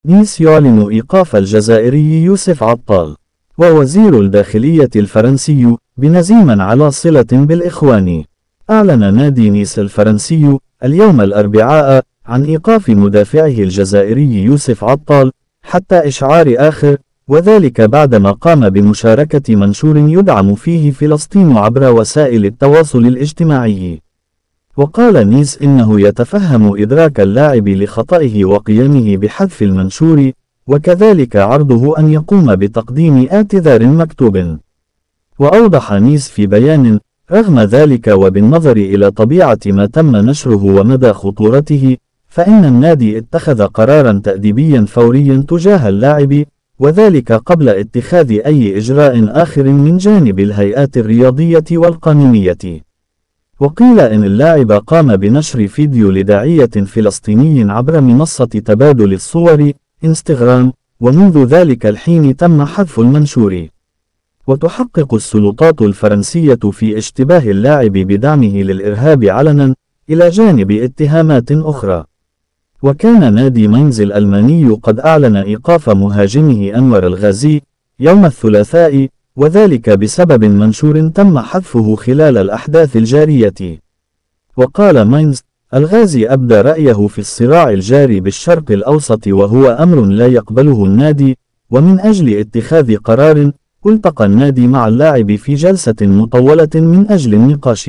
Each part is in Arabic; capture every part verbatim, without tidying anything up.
نيس يعلن إيقاف الجزائري يوسف عطال. ووزير الداخلية الفرنسي بنزيما على صلة بالإخوان. أعلن نادي نيس الفرنسي اليوم الأربعاء عن إيقاف مدافعه الجزائري يوسف عطال حتى إشعار آخر، وذلك بعدما قام بمشاركة منشور يدعم فيه فلسطين عبر وسائل التواصل الاجتماعي. وقال نيس إنه يتفهم إدراك اللاعب لخطئه وقيامه بحذف المنشور، وكذلك عرضه أن يقوم بتقديم اعتذار مكتوب. وأوضح نيس في بيان: رغم ذلك وبالنظر إلى طبيعة ما تم نشره ومدى خطورته، فإن النادي اتخذ قرارا تأديبيا فوريا تجاه اللاعب، وذلك قبل اتخاذ أي إجراء آخر من جانب الهيئات الرياضية والقانونية. وقيل إن اللاعب قام بنشر فيديو لداعية فلسطيني عبر منصة تبادل الصور إنستغرام، ومنذ ذلك الحين تم حذف المنشور. وتحقق السلطات الفرنسية في اشتباه اللاعب بدعمه للإرهاب علنا، إلى جانب اتهامات أخرى. وكان نادي ماينز الألماني قد أعلن إيقاف مهاجمه أنور الغازي يوم الثلاثاء، وذلك بسبب منشور تم حذفه خلال الأحداث الجارية. وقال ماينز: الغازي أبدى رأيه في الصراع الجاري بالشرق الأوسط، وهو أمر لا يقبله النادي، ومن أجل اتخاذ قرار التقى النادي مع اللاعب في جلسة مطولة من أجل النقاش.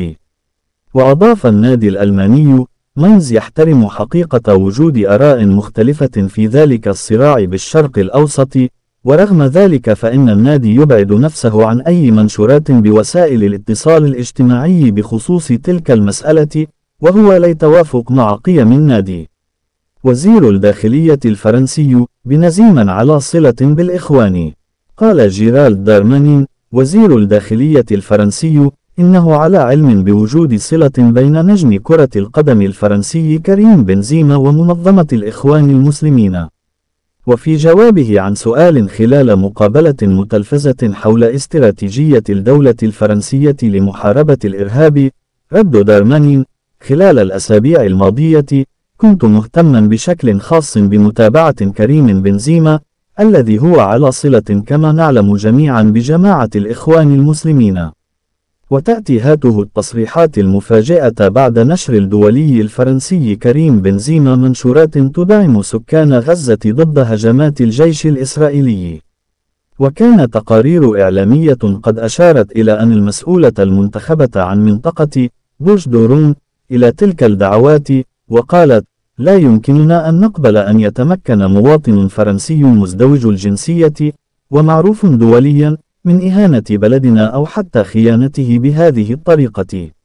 وأضاف النادي الألماني: ماينز يحترم حقيقة وجود آراء مختلفة في ذلك الصراع بالشرق الأوسط، ورغم ذلك فإن النادي يبعد نفسه عن أي منشورات بوسائل الاتصال الاجتماعي بخصوص تلك المسألة، وهو لا يتوافق مع قيم النادي. وزير الداخلية الفرنسي بنزيما على صلة بالإخوان. قال جيرالد دارمانين وزير الداخلية الفرنسي إنه على علم بوجود صلة بين نجم كرة القدم الفرنسي كريم بنزيما ومنظمة الإخوان المسلمين. وفي جوابه عن سؤال خلال مقابلة متلفزة حول استراتيجية الدولة الفرنسية لمحاربة الإرهاب، رد دارمانين: خلال الأسابيع الماضية كنت مهتما بشكل خاص بمتابعة كريم بنزيما الذي هو على صلة كما نعلم جميعا بجماعة الإخوان المسلمين. وتأتي هاته التصريحات المفاجئة بعد نشر الدولي الفرنسي كريم بنزيما منشورات تدعم سكان غزة ضد هجمات الجيش الإسرائيلي. وكان تقارير إعلامية قد أشارت إلى أن المسؤولة المنتخبة عن منطقة بوش دورون إلى تلك الدعوات، وقالت: لا يمكننا أن نقبل أن يتمكن مواطن فرنسي مزدوج الجنسية ومعروف دوليا من إهانة بلدنا أو حتى خيانته بهذه الطريقة.